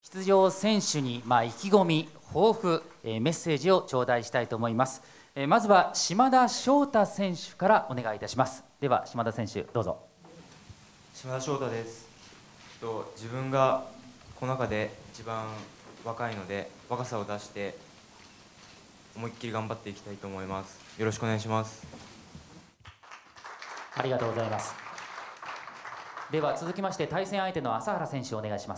出場選手に意気込み、抱負、メッセージを頂戴したいと思います。まずは島田翔太選手からお願いいたします。では島田選手どうぞ。 島田翔太です。自分がこの中で一番若いので若さを出して思いっきり頑張っていきたいと思います。よろしくお願いします。 ありがとうございます。では続きまして対戦相手の朝原選手お願いします。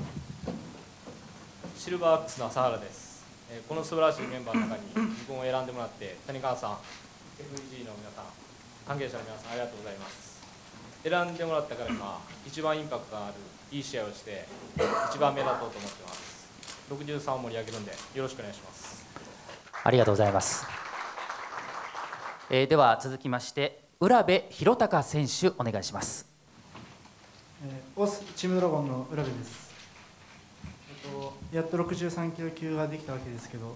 シルバーアックスの朝原です。この素晴らしいメンバーの中に自分を選んでもらって谷川さん、FEG の皆さん、関係者の皆さんありがとうございます。選んでもらったから今一番インパクトがあるいい試合をして一番目立とうと思ってます。63を盛り上げるんでよろしくお願いします。 ありがとうございます。では続きまして浦部弘隆選手お願いします。 オスチームドラゴンの浦部です。やっと63キロ級ができたわけですけど、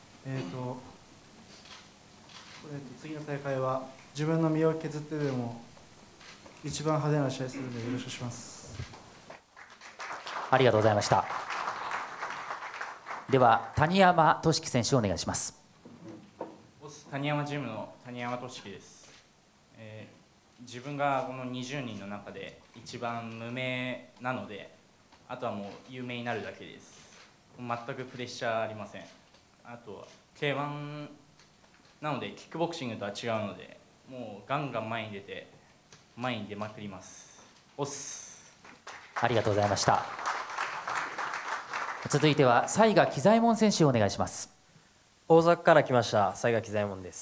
次の大会は自分の身を削ってでも一番派手な試合するのでよろしくします。 ありがとうございました。では谷山俊樹選手お願いします。 谷山ジムの谷山俊樹です。自分がこの20人の中で一番無名なので、あとはもう有名になるだけです。全くプレッシャーありません。あとは K1 なのでキックボクシングとは違うので、もうガンガン前に出まくります。おっす。 ありがとうございました。続いては雑賀喜左衛門選手お願いします。 大阪から来ました雑賀喜左衛門です。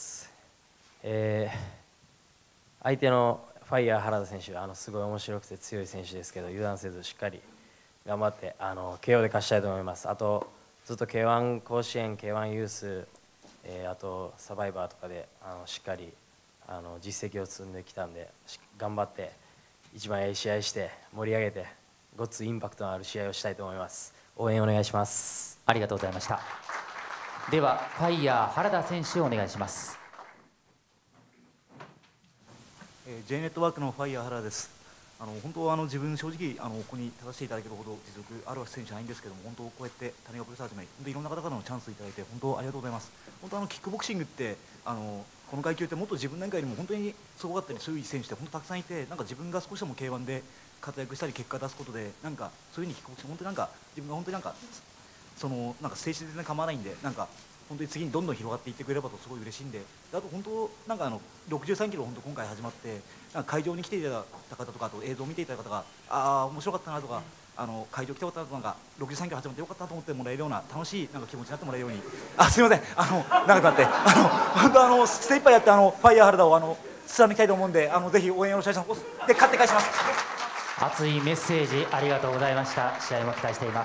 相手のファイヤー原田選手、すごい面白くて強い選手ですけど、油断せずしっかり頑張ってKO で勝ちたいと思います。あとずっと K1 甲子園、K1 ユース、あとサバイバーとかでしっかり実績を積んできたんで、頑張って一番いい試合して盛り上げてごっつインパクトのある試合をしたいと思います。応援お願いします。 ありがとうございました。ではファイヤー原田選手お願いします。 J ネットワークのファイヤー原田です。本当は自分正直ここに立たせていただけるほど実力ある選手じゃないんですけども、本当こうやって谷川プロレスはじめ本当いろんな方からのチャンスいただいて本当ありがとうございます。本当キックボクシングってこの階級ってもっと自分なんかよりも本当にすごかったり強い選手って本当たくさんいて、なんか自分が少しでも K1 で活躍したり結果出すことでなんかそういうふうにキックボクシング本当になんか自分が本当になんか精神的に構わないんで、なんか本当に次にどんどん広がっていってくれればとすごい嬉しいんで、あと本当なんか63キロ本当今回始まってなんか会場に来ていただいた方とか、あと映像を見ていただいた方が面白かったなとか会場来てよかったなとか、なんか63キロ始まってよかったなと思ってもらえるような楽しいなんか気持ちになってもらえるように、すいません長くなって本当精一杯やってファイヤー原田を貫きたいと思うんでぜひ応援よろしくお願いします。で勝って返します。 熱いメッセージありがとうございました。試合も期待しています。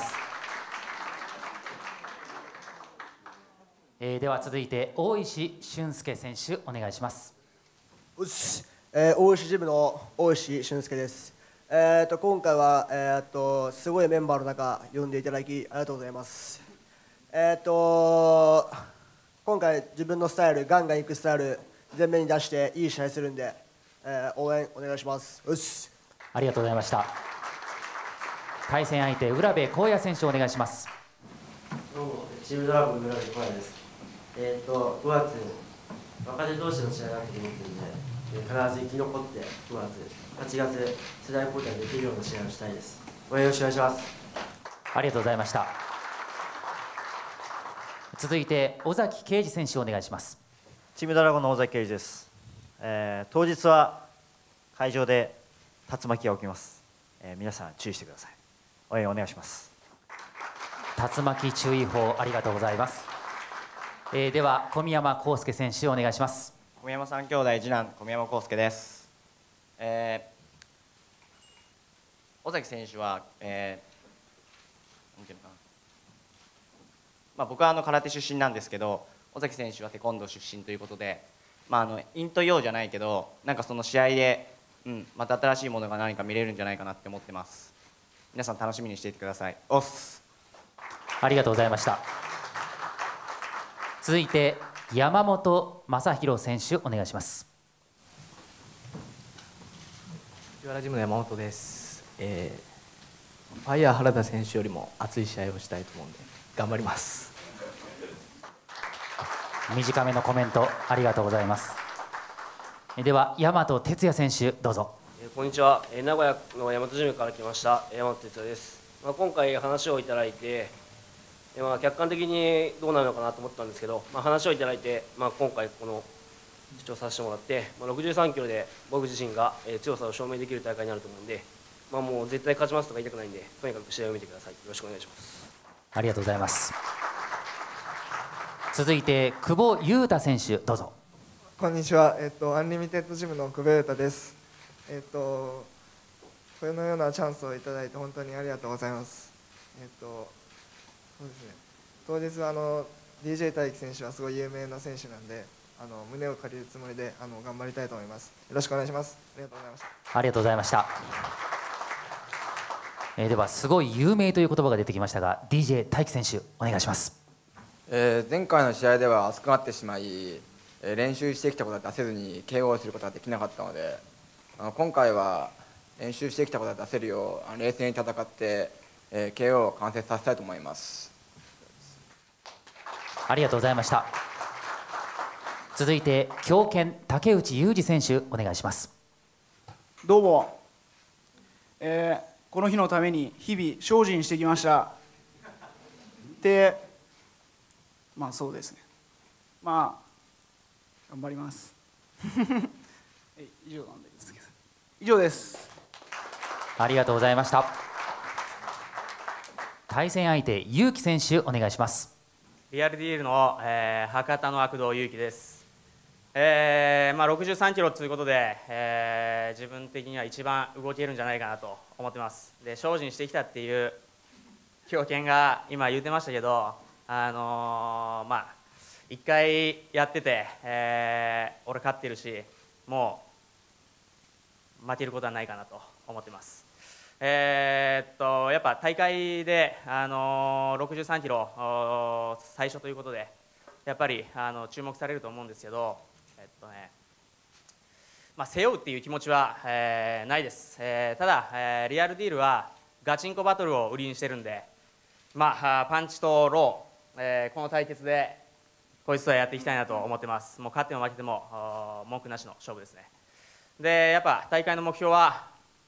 では続いて大石俊介選手お願いします。 大石ジムの大石俊介です。今回は、すごいメンバーの中呼んでいただきありがとうございます。今回自分のスタイルガンガンいくスタイル前面に出していい試合するんで、応援お願いします。 ありがとうございました。対戦相手浦部光也選手お願いします。 どうもチームドラゴンの浦部光也です。5月若手同士の試合があると思っているので、必ず生き残って8月世代交代できるような試合をしたいです。応援よろしくお願いします。 ありがとうございました。続いて尾崎圭司選手お願いします。 チームドラゴンの尾崎圭司です。当日は会場で竜巻が起きます。皆さん注意してください。応援お願いします。 竜巻注意報ありがとうございます。では小宮山康介選手お願いします。 小宮山三兄弟次男小宮山康介です。尾崎選手は、なんていうのかな、僕は空手出身なんですけど、尾崎選手はテコンドー出身ということで、陰と陽じゃないけどなんかその試合で、また新しいものが何か見れるんじゃないかなって思ってます。皆さん楽しみにしていてください。おっす。 ありがとうございました。続いて山本正弘選手お願いします。 藤原ジムの山本です。 ファイヤー原田選手よりも熱い試合をしたいと思うんで頑張ります。 短めのコメントありがとうございます。では大和哲也選手どうぞ。 こんにちは。名古屋の大和ジムから来ました大和哲也です。今回話をいただいて、客観的にどうなるのかなと思ったんですけど、話をいただいて、今回この出場させてもらって、63キロで僕自身が強さを証明できる大会になると思うんで、もう絶対勝ちますとか言いたくないんで、とにかく試合を見てください。よろしくお願いします。 ありがとうございます。続いて久保優太選手どうぞ。 こんにちは。アンリミテッドジムの久保優太です。このようなチャンスをいただいて本当にありがとうございます。そうですね。当日DJ 大輝選手はすごい有名な選手なんで、胸を借りるつもりで頑張りたいと思います。よろしくお願いします。ありがとうございました。 ありがとうございました。ではすごい有名という言葉が出てきましたが、 DJ 大輝選手お願いします。 前回の試合では熱くなってしまい、練習してきたことは出せずに KO することができなかったので、今回は練習してきたことは出せるよう冷静に戦って、KO を完成させたいと思います。 ありがとうございました。続いて強肩竹内裕二選手お願いします。 どうも、この日のために日々精進してきました。でそうですね、頑張ります以上なんですけど、以上です。 ありがとうございました。対戦相手結城選手お願いします。 リアルディールの、博多の悪道結城です。63キロということで、自分的には一番動けるんじゃないかなと思ってます。で、精進してきたっていう強肩が今言ってましたけど、一回やってて、俺勝ってるし、もう負けることはないかなと思ってます。やっぱ大会で、63キロ最初ということでやっぱり注目されると思うんですけど、背負うっていう気持ちは、ないです。ただ、リアルディールはガチンコバトルを売りにしてるんで、パンチとロー、この対決でこいつとはやっていきたいなと思ってます。もう勝っても負けても文句なしの勝負ですね。で、やっぱ大会の目標は、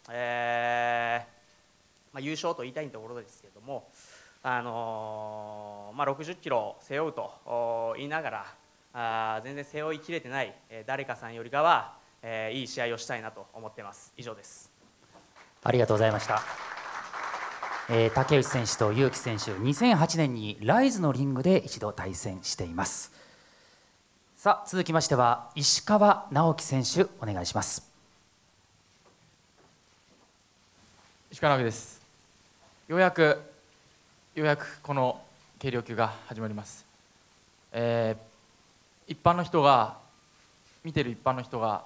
優勝と言いたいところですけれども、60キロを背負うと言いながら全然背負いきれてない誰かさんよりかは、いい試合をしたいなと思っています。以上です。 ありがとうございました。竹内選手と結城選手、2008年にライズのリングで一度対戦しています。さあ続きましては石川直樹選手お願いします。 石川直樹です。ようやくこの軽量級が始まります。見てる一般の人が、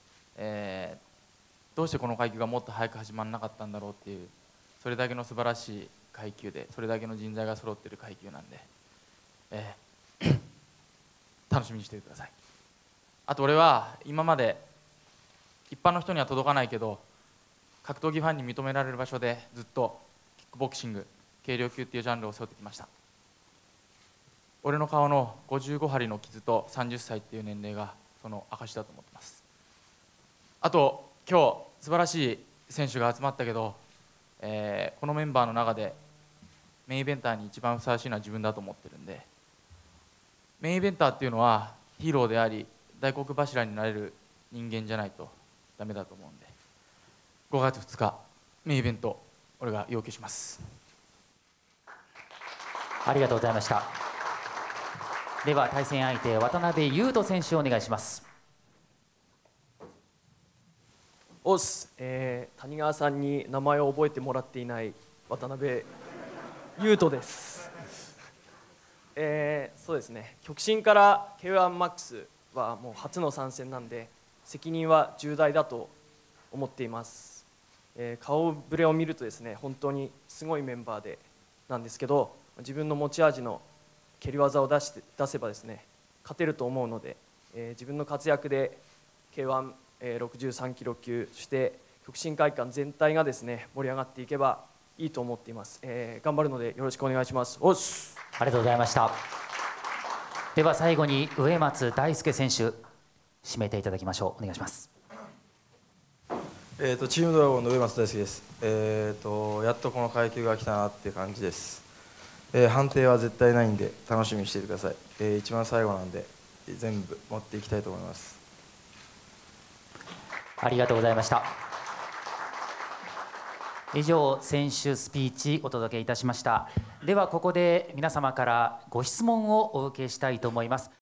どうしてこの階級がもっと早く始まらなかったんだろうっていう、それだけの素晴らしい階級で、それだけの人材が揃っている階級なんで、楽しみにしていてください。あと俺は今まで一般の人には届かないけど格闘技ファンに認められる場所でずっとキックボクシング、軽量級っていうジャンルを背負ってきました。俺の顔の55針の傷と30歳っていう年齢がその証だと思ってます。あと今日素晴らしい選手が集まったけど、このメンバーの中でメインイベンターに一番ふさわしいのは自分だと思ってるんで、メインイベンターっていうのはヒーローであり大黒柱になれる人間じゃないとダメだと思うんで、5月2日メインイベント俺が要求します。 ありがとうございました。では対戦相手渡辺優斗選手お願いします。 おっす、谷川さんに名前を覚えてもらっていない渡辺優斗です。そうですね、極真から K1MAX はもう初の参戦なんで責任は重大だと思っています。顔ぶれを見るとですね、本当にすごいメンバーでなんですけど、自分の持ち味の蹴り技を出せばですね勝てると思うので、自分の活躍で K163キロ級、そして極真会館全体がですね盛り上がっていけばいいと思っています。頑張るのでよろしくお願いします。おっす。 ありがとうございました。では最後に植松大輔選手、締めていただきましょう。お願いします。 チームドラゴンの植松大輔です。やっとこの階級が来たなっていう感じです。判定は絶対ないんで楽しみにしていてください。一番最後なんで全部持っていきたいと思います。 ありがとうございました。以上、選手スピーチお届けいたしました。ではここで皆様からご質問をお受けしたいと思います。